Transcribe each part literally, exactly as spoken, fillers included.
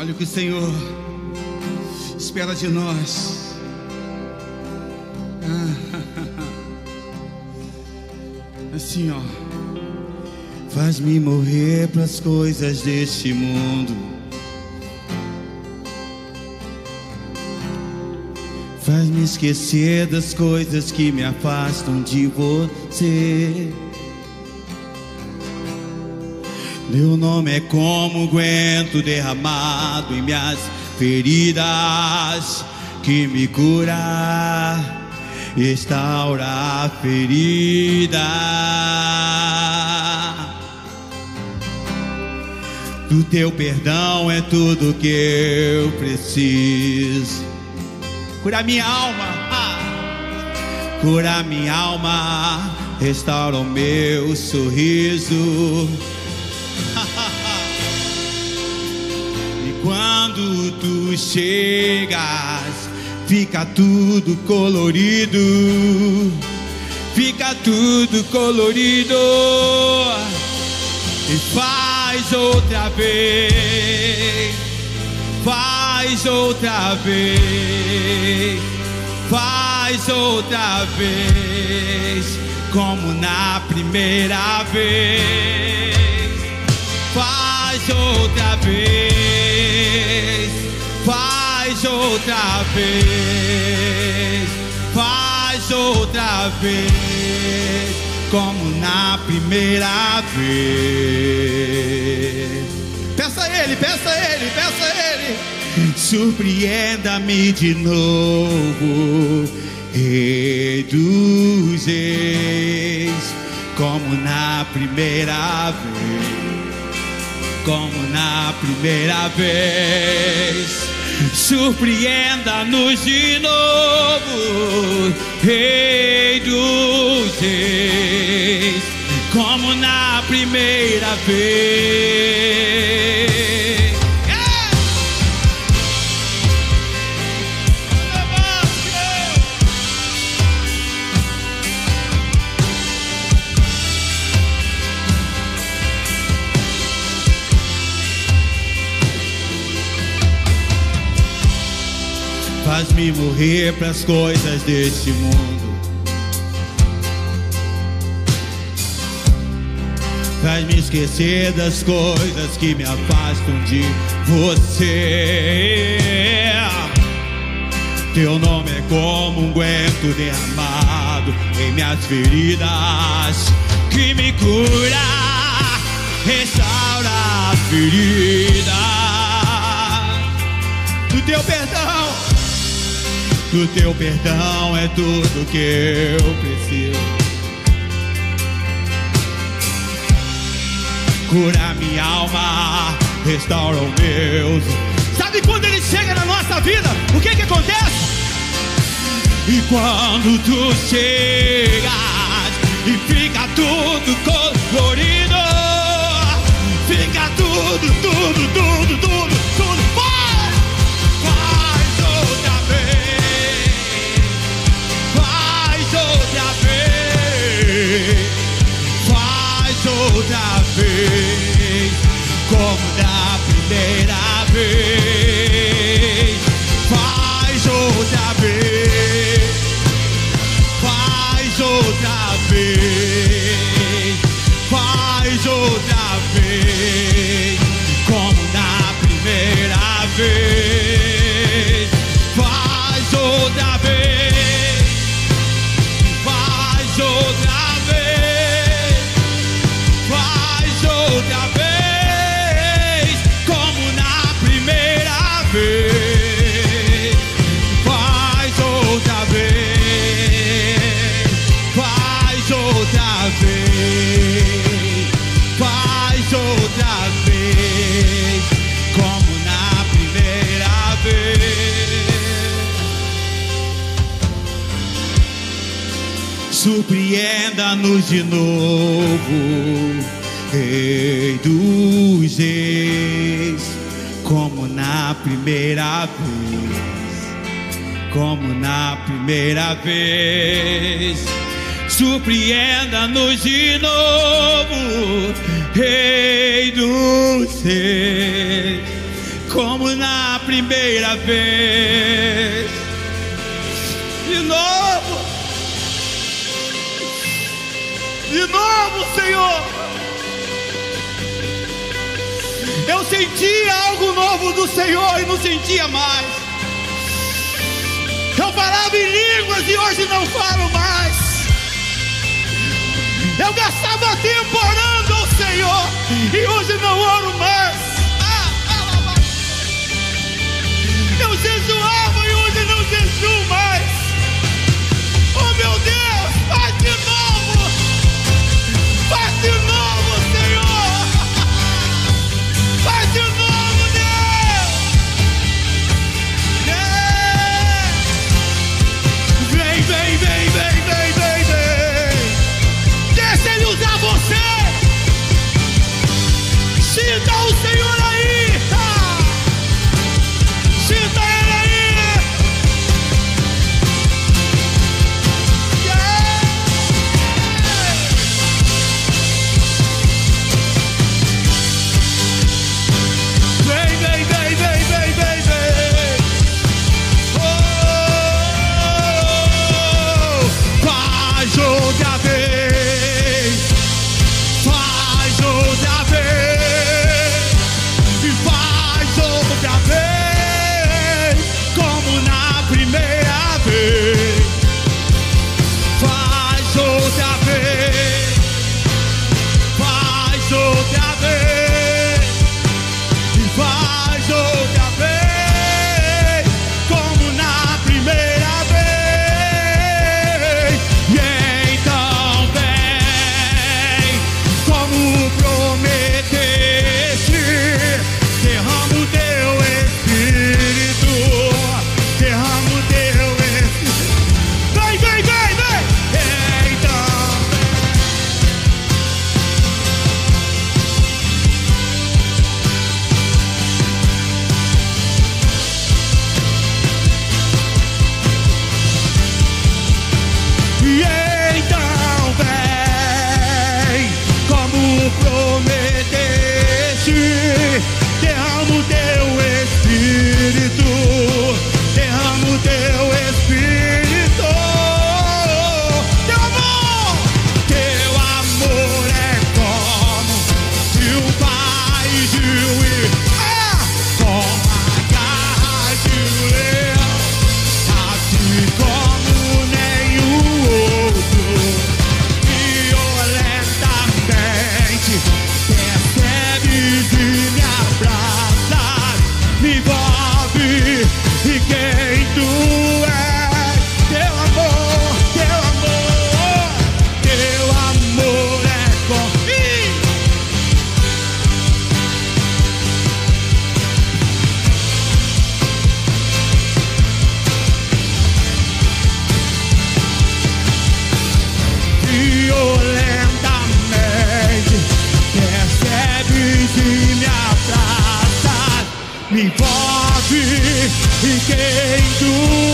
Olha o que o Senhor espera de nós. Assim, ó. Faz-me morrer pras coisas deste mundo. Faz-me esquecer das coisas que me afastam de você. Meu nome é como unguento derramado em minhas feridas, que me cura, restaura a ferida. Do teu perdão é tudo que eu preciso. Cura minha alma, ah. Cura minha alma, restaura o meu sorriso. E quando tu chegas, fica tudo colorido. Fica tudo colorido. E faz outra vez. Faz outra vez. Faz outra vez. Como na primeira vez. Faz outra vez. Faz outra vez. Faz outra vez. Como na primeira vez. Peça a Ele, peça a Ele, peça a Ele. Surpreenda-me de novo, Rei dos Reis, como na primeira vez, como na primeira vez. Surpreenda-nos de novo, Rei dos Reis, como na primeira vez. Faz-me morrer pras coisas deste mundo. Faz-me esquecer das coisas que me afastam de você. Teu nome é como um unguento derramado em minhas feridas, que me cura, restaura a ferida. Do teu perdão, do teu perdão é tudo que eu preciso. Cura minha alma, restaura o meu. Sabe quando Ele chega na nossa vida, o que que acontece? E quando tu chegas e fica tudo colorido, fica tudo, tudo, tudo, tudo, tudo. Faz, faz outra vez, faz outra vez, faz outra vez, como da primeira vez. Faz outra vez, faz outra vez, faz outra vez, como na primeira vez. Faz outra vez, faz outra vez, faz outra vez, como na primeira vez. Faz outra vez, faz outra vez, faz outra vez, como na primeira vez. Surpreenda-nos de novo, Rei dos Reis, como na primeira vez, como na primeira vez. Surpreenda-nos de novo, Rei dos Reis, como na primeira vez. De novo, de novo, Senhor. Eu sentia algo novo do Senhor e não sentia mais. Eu falava em línguas e hoje não falo mais. Eu gastava tempo orando ao Senhor e hoje não oro mais. Ah, eu jejuava e hoje não jejuo mais. Oh meu Deus, faz de novo. Faz de novo, Senhor. Faz de novo, Deus. Vem, vem, vem, vem, vem, vem, vem. Deixa Ele usar você. Sinta o Senhor aí. Sinta Ele aí. Vem, vem, vem, vem, vem, vem, vem. Oh, faz outra vez. Faz outra vez. E faz outra vez, como na primeira vez. Faz outra vez. Faz outra vez. E faz outra vez, como na primeira vez. E então vem, como prometeste, derrama o teu Espírito, derrama o teu Espírito. Vem, vem, vem, vem. Então E então vem, como prometeste, derrama o teu Espírito, derrama o teu Espírito. Teu amor, teu amor é como se o pai de um ah, com a garra de um leão, assim como nenhum outro, violentamente percebes e me abraças, me envolve, e quem tu és, teu amor, teu amor, teu amor é com Ih! Violentamente percebes e me abraças, me envolve em quem tu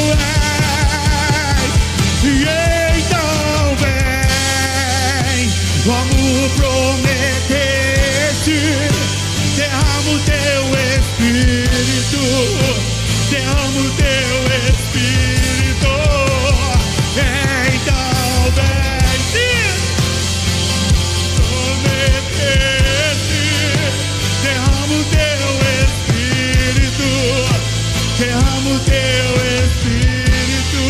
és. E então vem, como prometeste, derrama o teu Espírito, derrama o teu Espírito. Então vem, sim. Prometeste, derrama o teu Espírito, derrama o teu Espírito.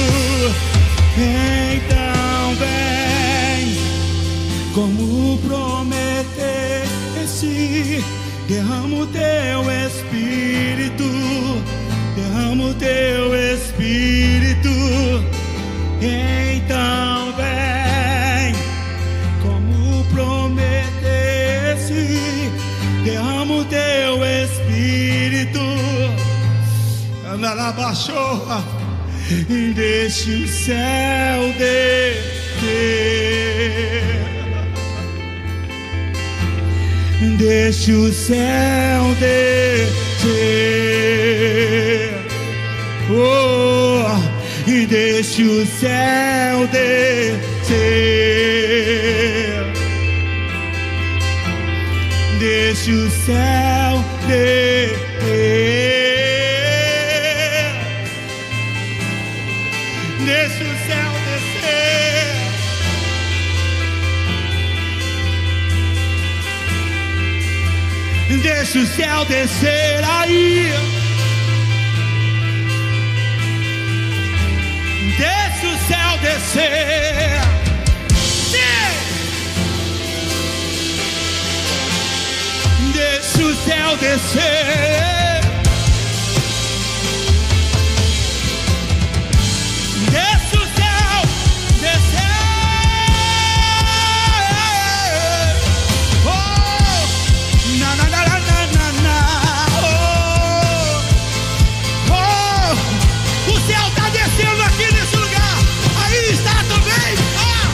Então vem, como prometeste, derrama o teu Espírito, derrama o teu Espírito. Então vem, como prometeste, derrama o teu Espírito. Andarabaixou, e deixe o céu descer. Deixe o céu descer. Oh, e deixe o céu descer. Deixe o céu descer. deixa o céu descer. Deixa o céu descer aí. Deixa o céu descer. Sim. Deixa o céu descer. Deixa o céu descer. Oh, na na na na na na. Oh, oh, o céu está descendo aqui nesse lugar. Aí está também. Ah.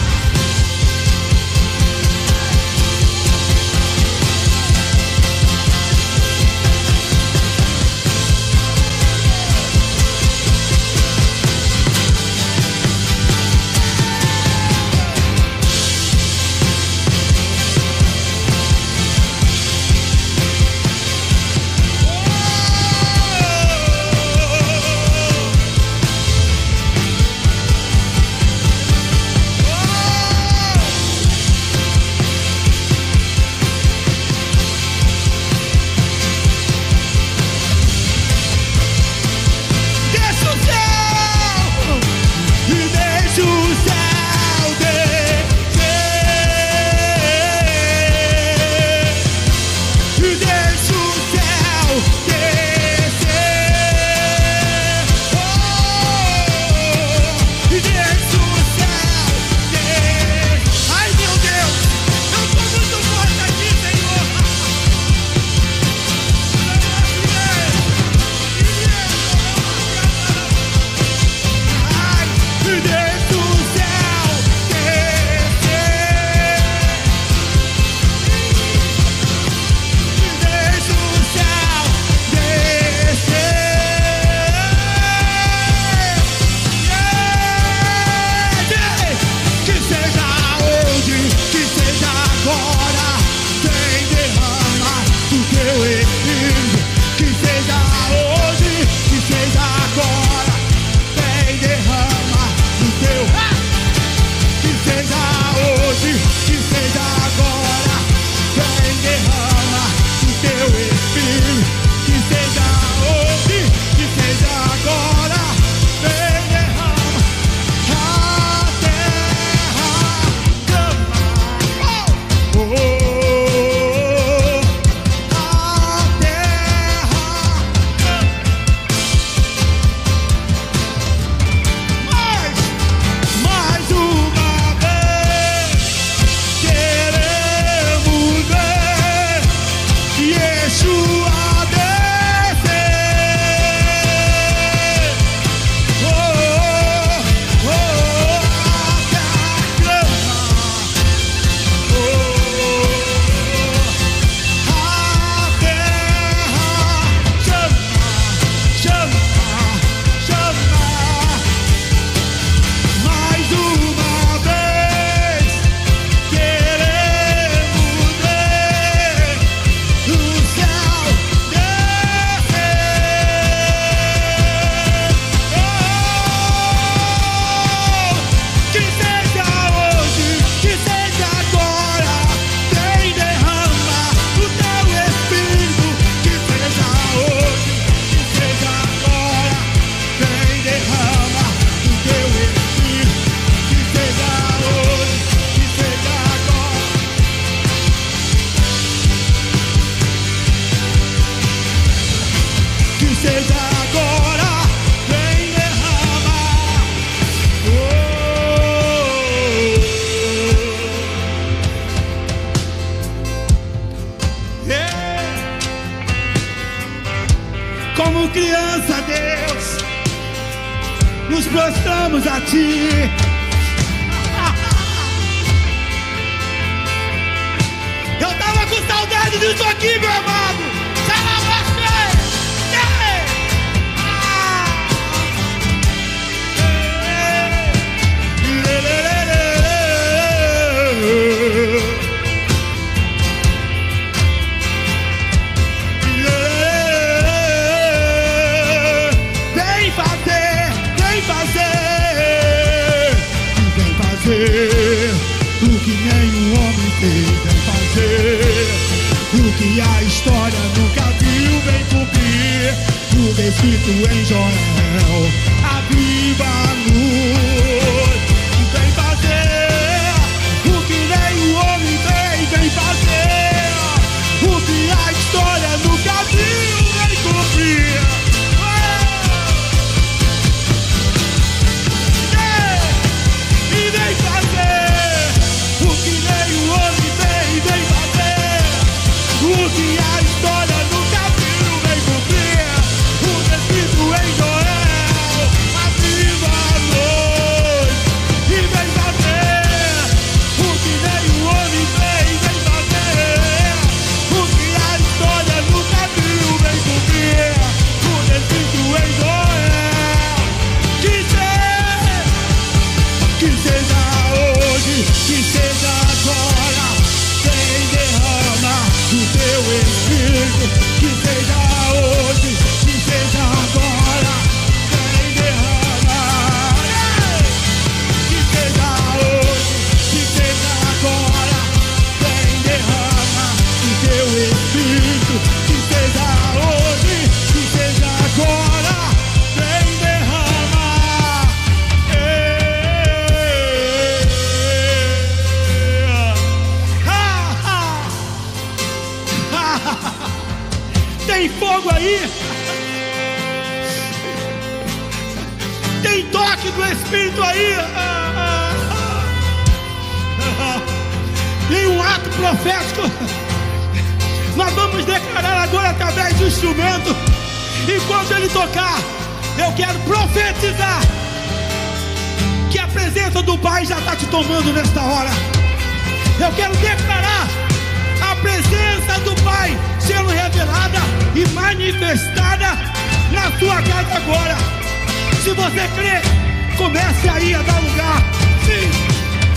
Como criança, Deus, nos prostramos a Ti. Eu tava com saudade disso aqui, meu amado. Chama você! Vem fazer, vem fazer. fez, vem fazer o que a história nunca viu, vem cumprir tudo escrito em Joel, a viva luz. Vem fazer o que nem o homem fez, vem fazer o que a história nunca viu, vem cumprir. E vem fazer o que nem o homem fez, vem fazer o que a história nunca viu, vem cumprir o descrito em Joel, a viva luz. E vem fazer o que nem o homem fez, vem fazer o que a história nunca viu, vem cumprir o descrito em Joel. Que seja, que seja hoje, que seja agora, vem derrama o teu Espírito. Que seja hoje, que seja agora, vem derrama. Que seja hoje, que seja agora, vem derrama o teu Espírito. Que seja hoje, que seja agora, vem derrama. Tem fogo aí? Tem toque do Espírito aí? Tem um ato profético. Nós vamos declarar agora através do instrumento. E quando ele tocar, eu quero profetizar que a presença do Pai já está te tomando nesta hora. Eu quero declarar a presença do Pai sendo revelada e manifestada na sua casa agora. Se você crê, comece aí a dar lugar. Sim.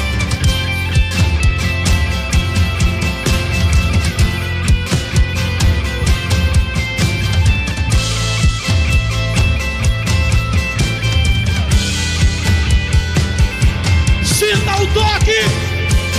Sinta o toque.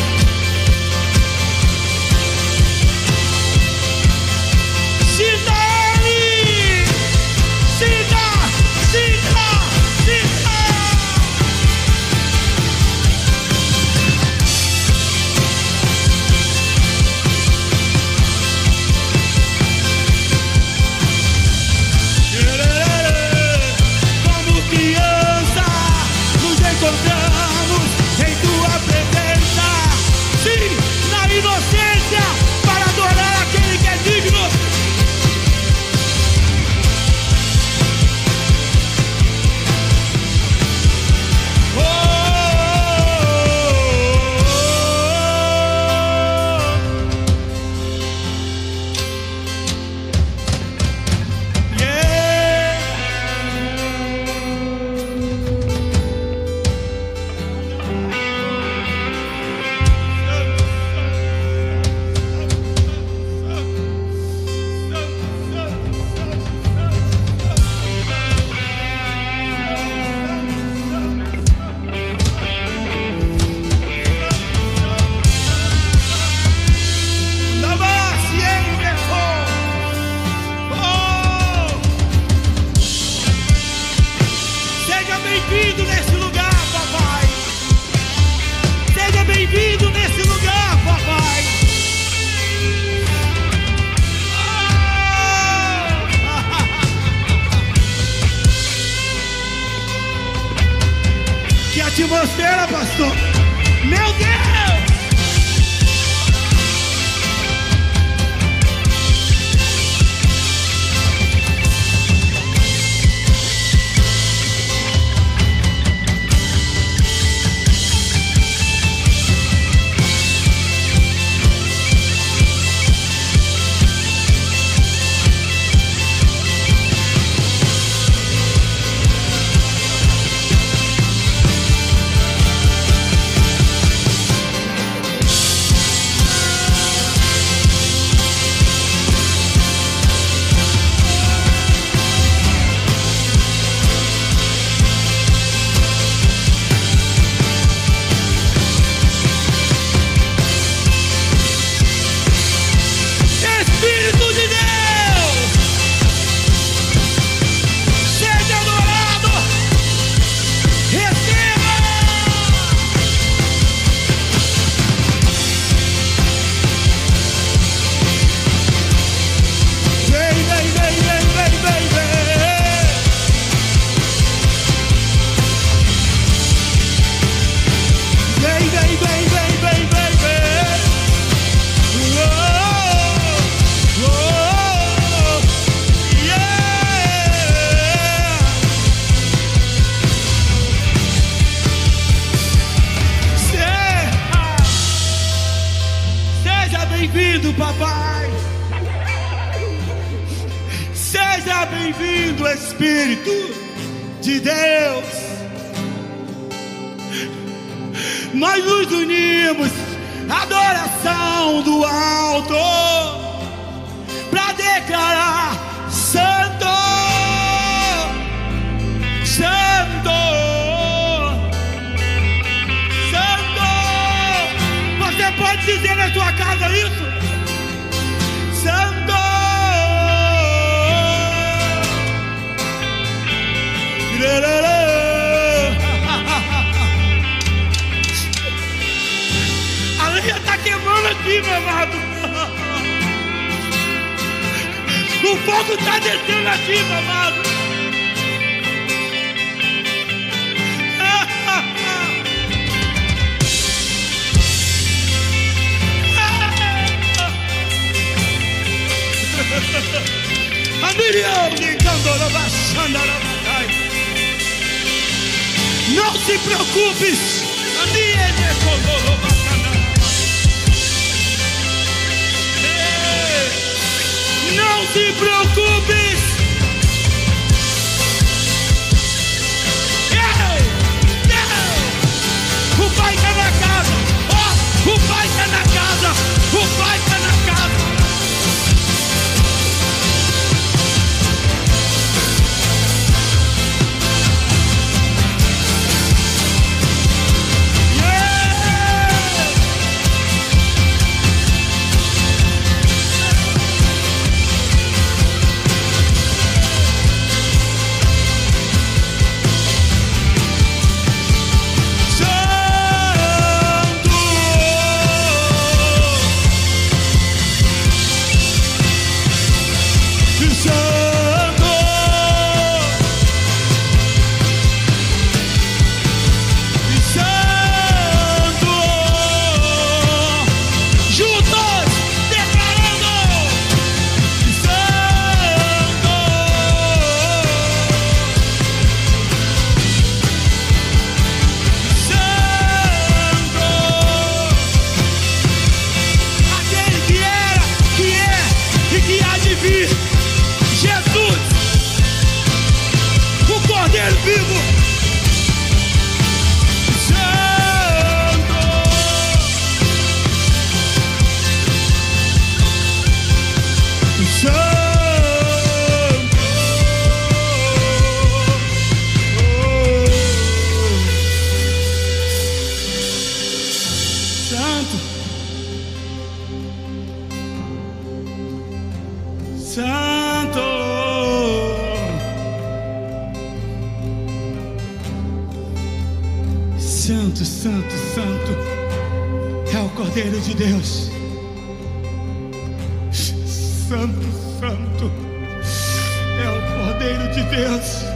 Atmosfera, pastor. Meu Deus! bem-vindo, papai. Seja bem-vindo, Espírito de Deus. Nós nos unimos, adoração do alto, para declarar: Santo, Santo, Santo. Você pode dizer na sua casa isso? Santo. A lenha está queimando aqui, meu amado. O fogo está descendo aqui, meu amado. Não se preocupe. Não se preocupe. O Pai está na casa. Oh, o Pai está na casa. O Pai está na casa. Santo, Santo, Santo é o Cordeiro de Deus. Santo, Santo é o Cordeiro de Deus.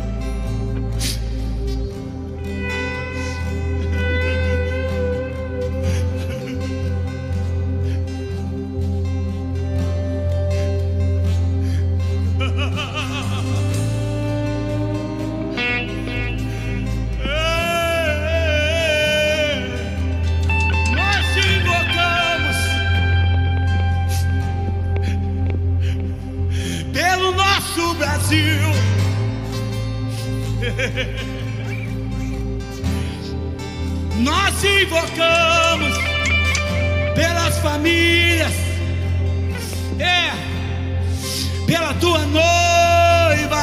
Brasil, nós te invocamos pelas famílias, é, pela tua noiva.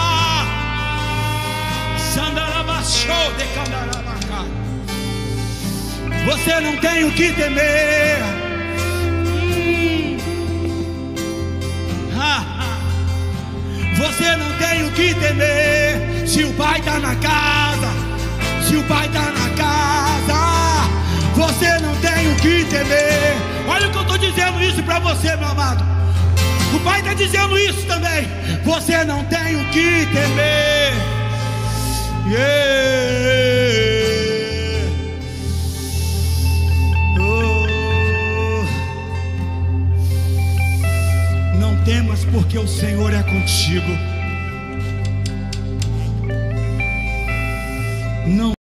Você não tem o que temer. Hum. Ah, ah. Você não tem o que temer. Se o Pai está na casa, se o Pai está na casa, você não tem o que temer. Olha o que eu estou dizendo isso para você, meu amado. O Pai está dizendo isso também. Você não tem o que temer. Yeah. Oh. Não temas, porque o Senhor é contigo. Não